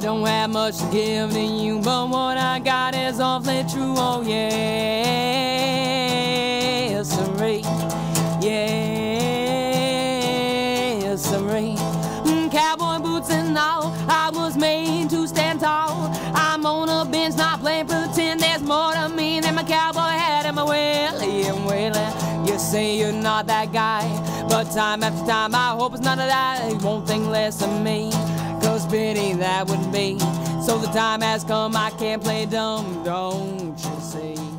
don't have much to give to you, but what I got is awfully true. Oh yes, sirree. Yes, sirree. Cowboy boots and all, I was made to stand tall. I'm on a bench, not playing pretend. There's more to me than my cowboy hat and my willie and willie. You say you're not that guy, but time after time I hope it's not that you won't think less of me, 'cause pity that would be. So the time has come, I can't play dumb, don't you see?